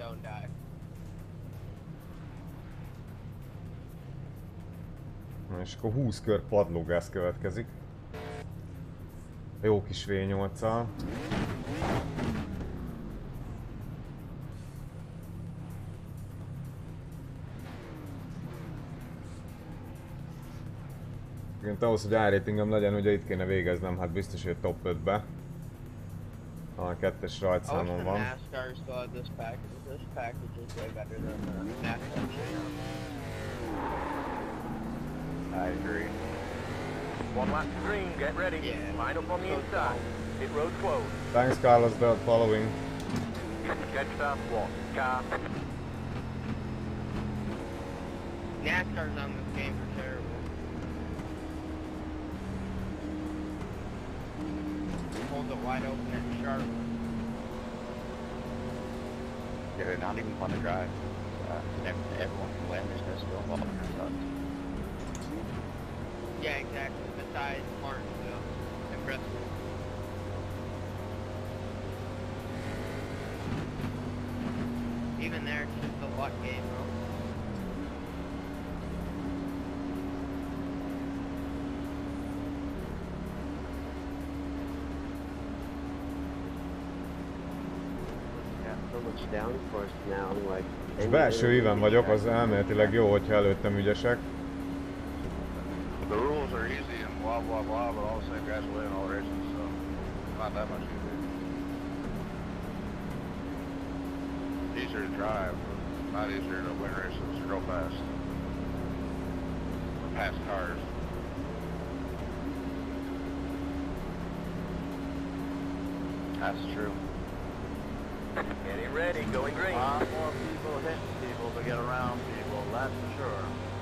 don't die. És akkor 20 kör padlógáz következik. Jó kis V8-al. Ahhoz, hogy A-ratingem legyen, ugye itt kéne végeznem, hát biztos, hogy top 5-be. A 2-es rajtszámon van. NASCAR still had this package. This package is way better than the NASCAR channel. I agree. One lap to green, get ready. Yeah. Line up on the inside. Pit road closed. Thanks Carlos Bell following. Dead start one. Car. NASCAR's on this game are terrible. Hold it wide open at Charlotte. Yeah, they're not even fun to drive. Everyone can win, there's no skill involved in their sucks. Yeah, exactly. Besides Martinsville and Bristol. Even there, it's just a luck game, bro. So much downforce now, like. És belső íven vagyok, az elméletileg jó, hogyha előttem ügyesek. The rules are easy and blah blah blah, but all the same guys win all races, so not that much easier. Easier to drive, but not easier to win races or go fast. Or pass cars. That's true. Getting ready, going green. A lot more people hitting people to get around people, that's for sure.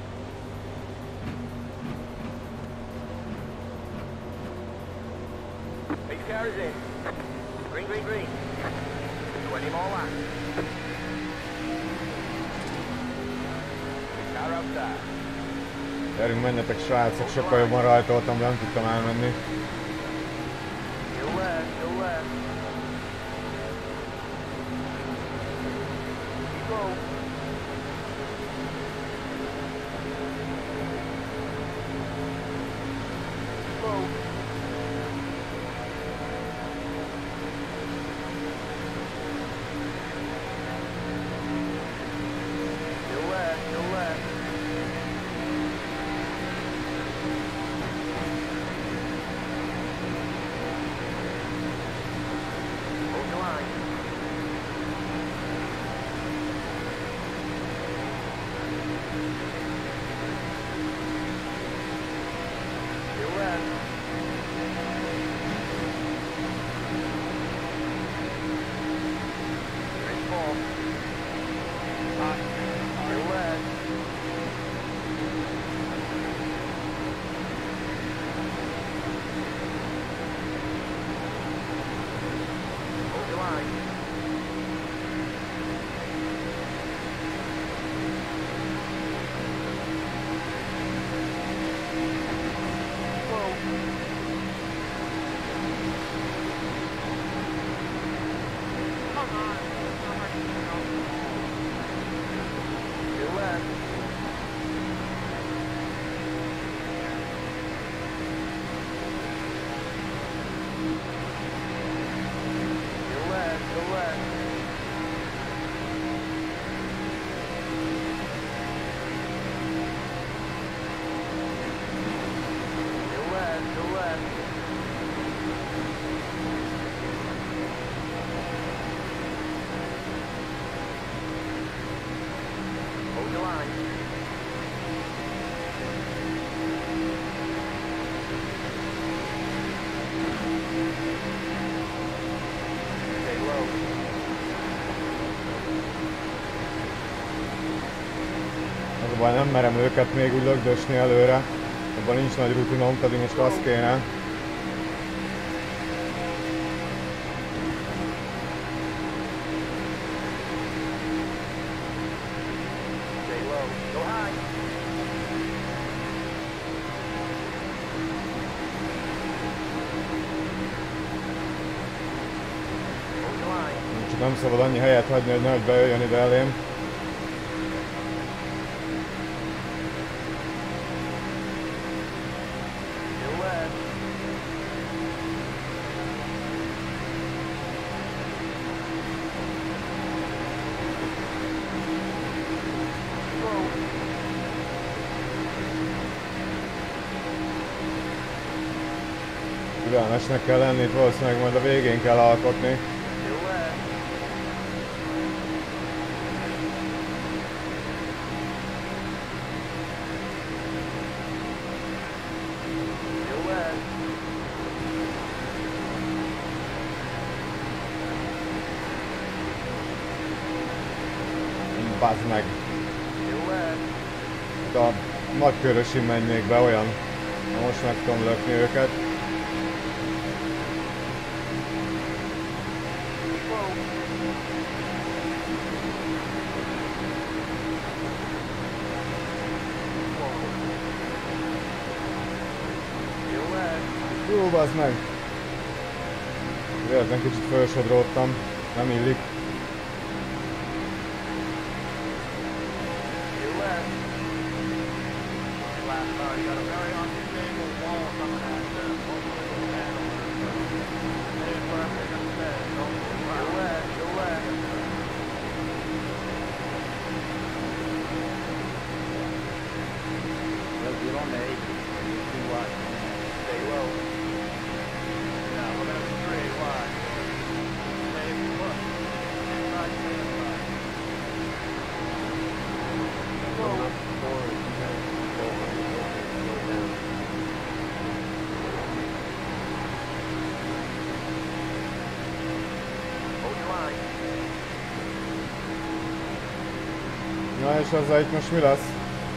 Big car is in. Green, green, green. 20 more laps. Big car outside. Gyerünk, menjetek srácok, sokkal jobban rajtoltam, de nem tudtam elmenni. Still left, still left. Keep go. Slow. Still left, still left. Hold the line. Still left. Great ball. Still left. Hold the line. Whoa. Come on. How much do you know? Still left. Still left, still left. Still left, still left. Hold the line. Stay low. Az a baj, nem merem őket még úgy lögdösni előre. Abban nincs nagy rutinom, pedig most azt kéne. Stay low. Go high. Hold the line. csak nem szabad annyi helyet hagyni, hogy nehogy bejöjjön ide elém. Still left. Slow. Türelmesnek kell lenni, itt valószínűleg majd a végén kell alkotni. Still left. Still left. Bazd meg! Still left. Itt a nagykörösin megy még be olyan. Na most meg tudom lökni őket. Slow. Still left. Jó, bazd meg! Véletlen kicsit felsodródtam. Nem illik. Still left. Last car, you got a very unstable wall coming at you. Headed for a big upset. Still left. Still left. Let's get on the 8. Too wide. Stay low. Yeah, we're gonna be straight wide. Stay put. Inside, stay inside. Going Slow. up forward, you guys go on the slow down. Hold your line. Na és azzal itt most mi lesz?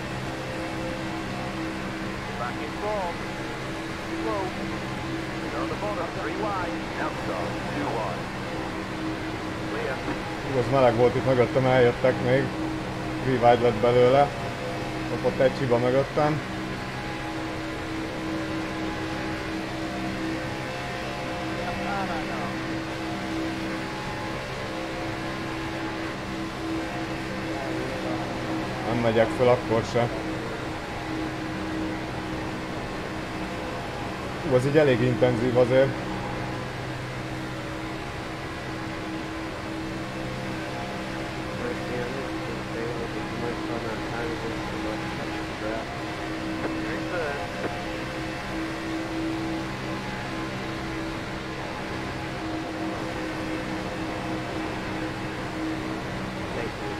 Back in front. Slow. You're on the bottom. 3 wide. Outside. 2 wide. Clear. Igaz, meleg volt itt mögöttem, eljöttek még. Revive lett belőle. Kapott egy hiba mögöttem. Nem megyek föl akkor se. Az így elég intenzív azért. Right here, stay a little bit too much on that time against the left touch of the grass. You're in third. Thank you.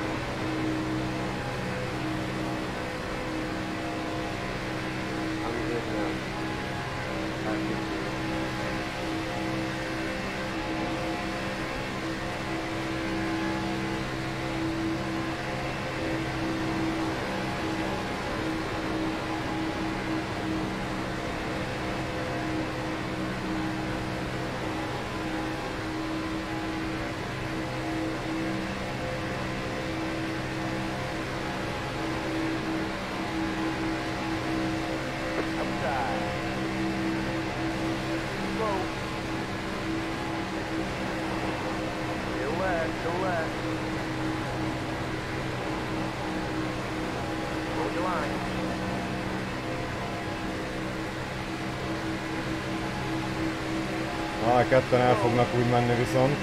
I'm good now. Back into it. Outside. Slow. Still left. Still left. Hold your line. Ketten el fognak úgy menni viszont.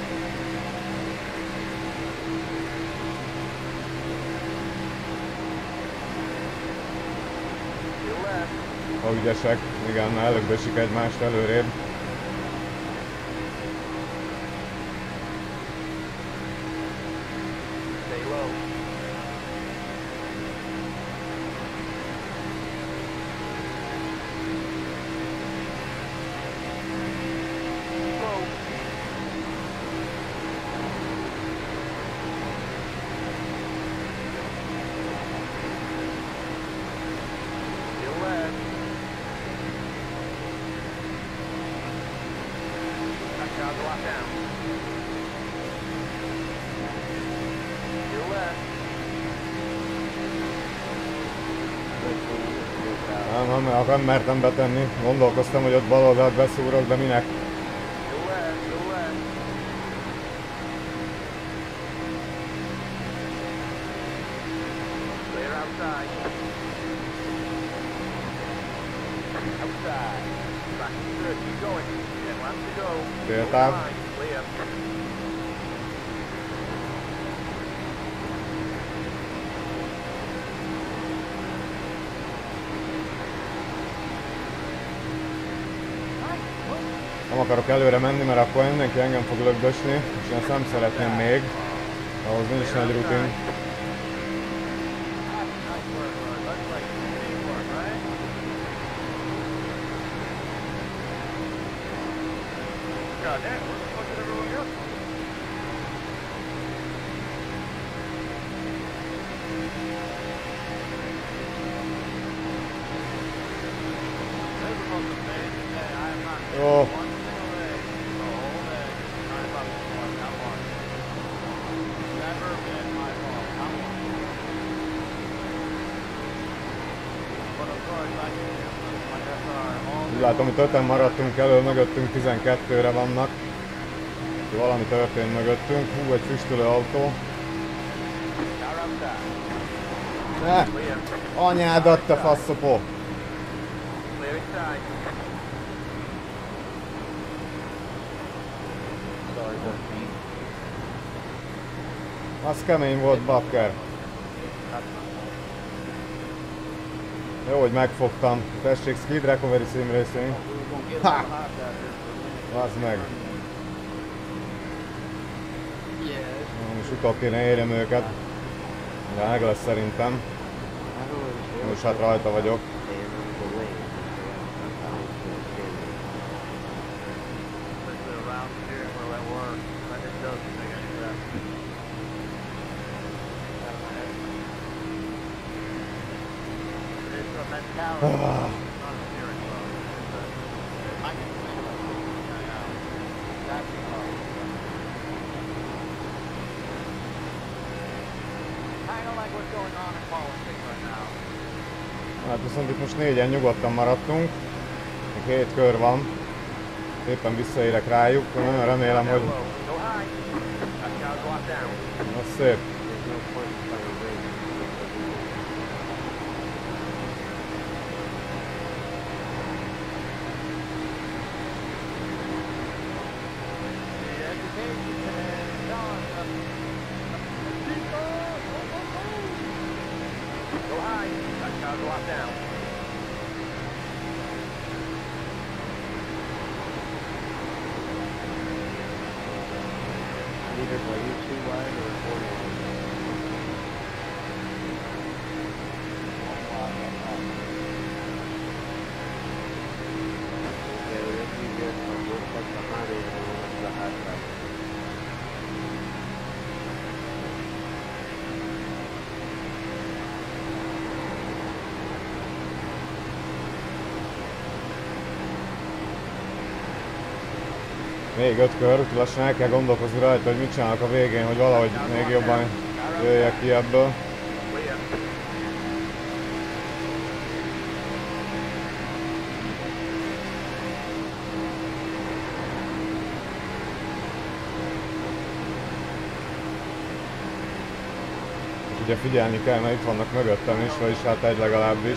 Still left. Ha ügyesek, igen, már előbbesik egymást előrébb. Stay low. Slow. Still left. Back down to lock down. Still left. Nem mertem betenni. Gondolkoztam, hogy ott bal oldalt beszúrok, de minek? Still left. Still left. outside. Outside. Back to good. Keep going. 10 laps to go. Féltáv. Clear. Nem akarok előre menni, mert akkor mindenki engem fog lögdösni, és én ezt nem szeretném még. Ahhoz nincs nagy rutin. God damn, where the fuck did everyone go? This is the most amazing day. I have not seen Jó. one single day the whole day trying about this one. Not one. Never been my fault. Not one. But of course, I can do my SR all Úgy látom, hogy öten maradtunk elő, mögöttünk 12-re vannak. Valami történt mögöttünk. Hú, egy füstölő autó. Car outside. Ne! Clear. Anyádat, te faszopó! Clear inside. Sorry, that's me. Az kemény volt, bakker. Jó, hogy megfogtam. Tessék, Skid Recovery Sim Racing. Ha! Vazd meg. Most utol kéne érjem őket. De meg lesz szerintem. Most hát rajta vagyok. This is a round steering wheel at work. I just don't think I need that. It's a mentality. It's not a steering wheel. It's a, I can think of it. Yeah, yeah. That's the problem. Kind of like what's going on in politics right now. Hát viszont itt most négyen nyugodtan maradtunk. Még 7 kör van. Éppen visszaérek rájuk. Nagyon remélem, hogy Go high. That's how go down. az szép. There's no point in trying to win. The education is gone. Go high. That's how go down. Leaders, are you too wide or 4 wide? Okay, well, if you get a little stuck behind it, and then it's the high side. Még 5 kör, úgyhogy lassan el kell gondolkozni rajta, hogy mit csinálok a végén, hogy valahogy még jobban jöjjek ki ebből. Clear. Ugye figyelni kell, mert itt vannak mögöttem is, vagyis hát egy legalábbis.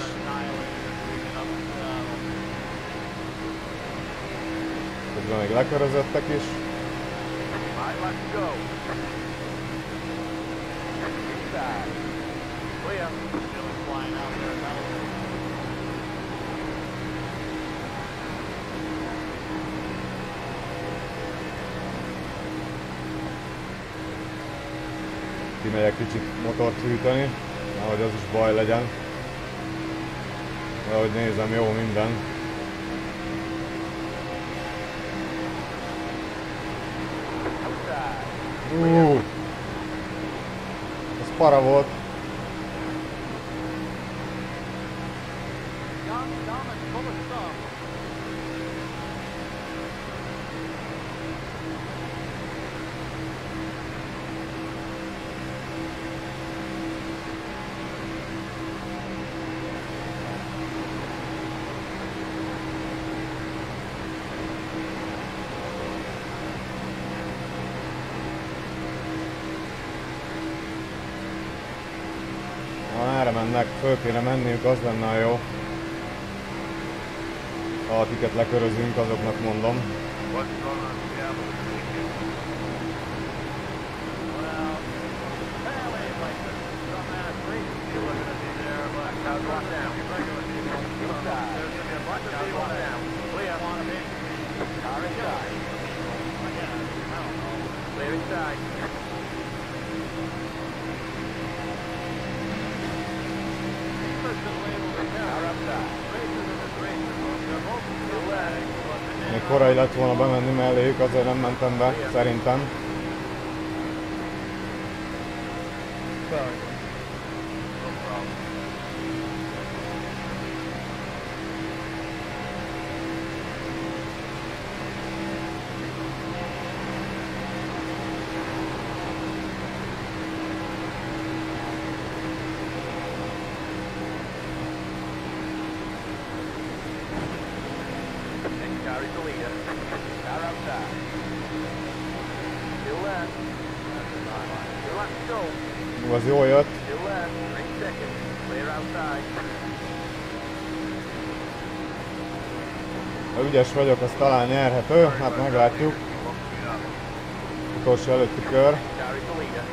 Közben még lekörözöttek is. 5 laps to go. Inside. Clear. Still flying out there. Kimegyek kicsit motort hűteni, nehogy az is baj legyen. De ahogy nézem, jó minden. Outside. Ez para volt. Dumb and full of stuff. lemennek, föl kéne menniük, az lenne a jó. Ha akiket lekörözünk, azoknak mondom. What's going on in Seattle this weekend? Well, fairly likely some athletes you're looking to be there, but I'll drop down. Inside. There's going to be a bunch of people down. Clear. Want to be? Car inside. Again, I don't know. Clear inside. Car outside. Races in this race. They're both still letting, but the Még korai lett volna bemenni melléjük, azért nem mentem be, szerintem. Sorry. No problem. Next car is the leader. Car outside. Still left. Still left to go. Ú, az jól jött. Still left. 3 seconds. Clear outside. Ha ügyes vagyok, az talán nyerhető, hát meglátjuk. Utolsó előtti kör. Next car is the leader.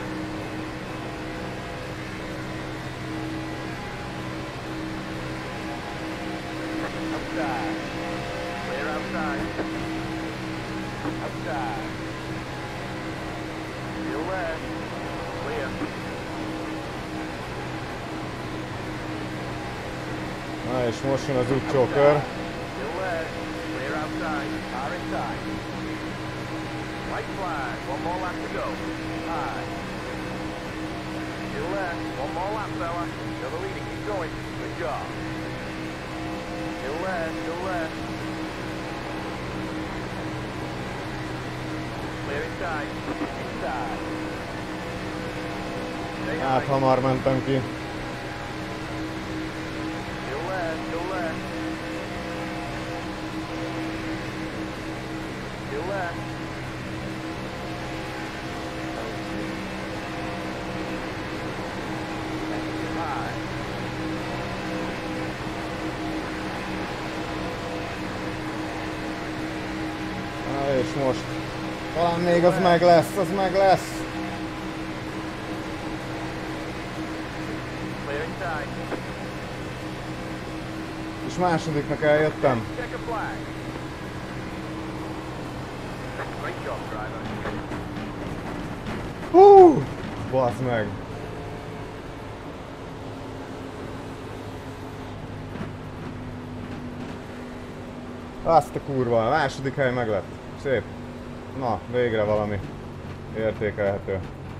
Outside. Clear outside. Outside. Still left. Clear. Na és most jön az utcsó kör. Still left. Clear outside. Car inside. White flag. One more lap to go. High. Still left. One more lap, fella. You're the leader. Keep going. Good job. Still left. Still left. Clear inside. Inside. Stay Hát high. hamar mentem ki. Still left. Still left. Still left. High. Na és most talán még az meg lesz, az meg lesz. Clear inside. És másodiknak eljöttem. Check a flag. Great job, driver. Hú! Bazd meg. Azt a kurva, a második hely meg lett. Szép. Na, végre valami értékelhető.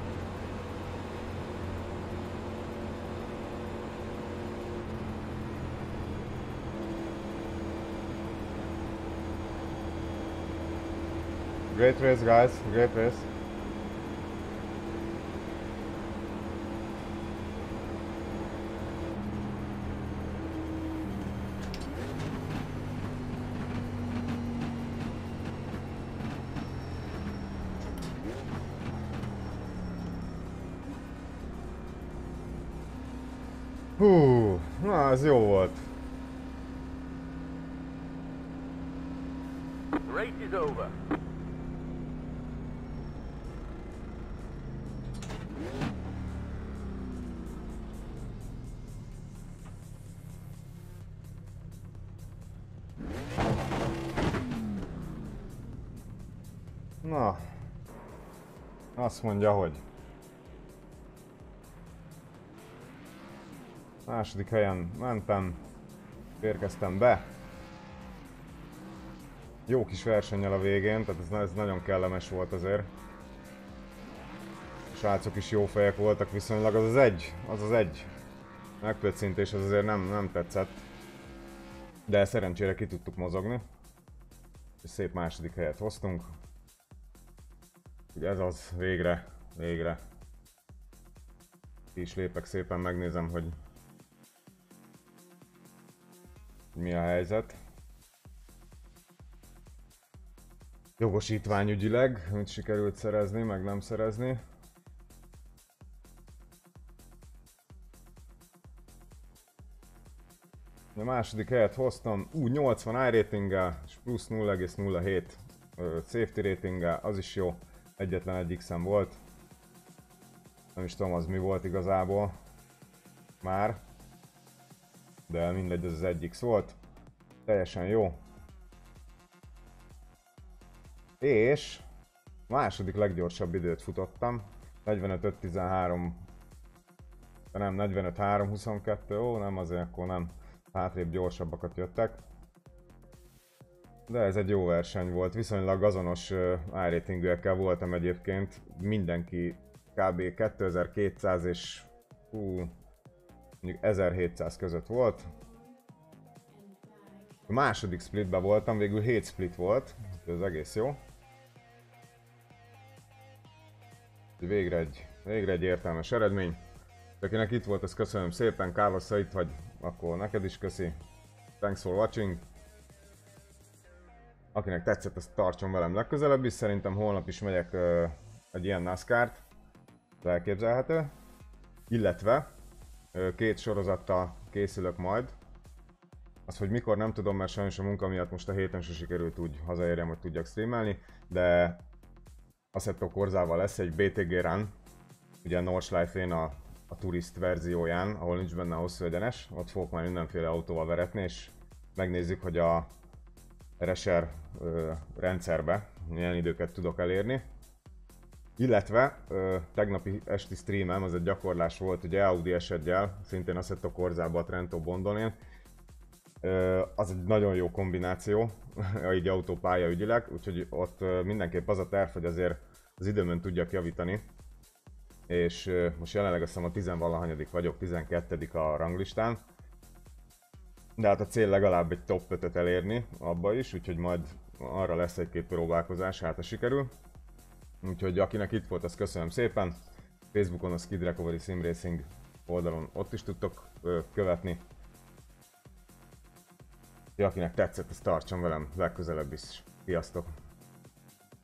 Great race, guys. Great race. Hú, na ez jó volt. The race is over. Na, azt mondja, hogy második helyen mentem, érkeztem be. Jó kis versennyel a végén, tehát ez nagyon kellemes volt azért. A srácok is jó fejek voltak viszonylag, az az egy megpöccintés az azért nem tetszett. De szerencsére ki tudtuk mozogni. És szép második helyet hoztunk. Ugye ez az, végre. Ki is lépek szépen, megnézem, hogy mi a helyzet. Jogosítványügyileg, mit sikerült szerezni, meg nem szerezni. A második helyet hoztam, 80 iRatinggel, és plusz 0,07 safety ratinggel, az is jó. Egyetlen egy X-em volt. Nem is tudom az mi volt igazából. Már. De mindegy, ez az 1X volt. Teljesen jó. És második leggyorsabb időt futottam. 45.5.13. De nem, 45.3.22. Ó, nem azért, akkor nem. Hátrébb gyorsabbakat jöttek. De ez egy jó verseny volt. Viszonylag azonos iRatingűekkel voltam egyébként. Mindenki kb. 2200 és mondjuk 1700 között volt. A második splitben voltam, végül 7 split volt, ez egész jó. Végre egy értelmes eredmény. Akinek itt volt, ezt köszönöm szépen. Carlos, ha itt vagy, akkor neked is köszi. Thanks for watching. Akinek tetszett, azt tartson velem legközelebb is. Szerintem holnap is megyek egy ilyen NASCAR-t. Elképzelhető. Illetve 2 sorozattal készülök majd. Az, hogy mikor nem tudom, mert sajnos a munka miatt most a héten se sikerült úgy hazaérjem, hogy tudjak streamelni, de Assetto Corsával lesz egy BTG Run, ugye a Nordschleife-én a turist verzióján, ahol nincs benne a hosszú egyenes, ott fogok már mindenféle autóval veretni, és megnézzük, hogy a RSR rendszerbe milyen időket tudok elérni. Illetve tegnapi esti streamem, az egy gyakorlás volt, ugye Audi S1-jel, szintén Assetto Corsában a Trento Bondolén. Az egy nagyon jó kombináció, így autópálya ügyileg, úgyhogy ott mindenképp az a terv, hogy azért az időmön tudjak javítani. És most jelenleg azt hiszem a 10-valahanyadik vagyok, 12. a ranglistán. De hát a cél legalább egy top 5-öt elérni abba is, úgyhogy majd arra lesz egy-két próbálkozás, hát ha sikerül. Úgyhogy akinek itt volt, azt köszönöm szépen. Facebookon a Skid Recovery Sim Racing oldalon ott is tudtok követni. Akinek tetszett, azt tartson velem legközelebb is. Sziasztok!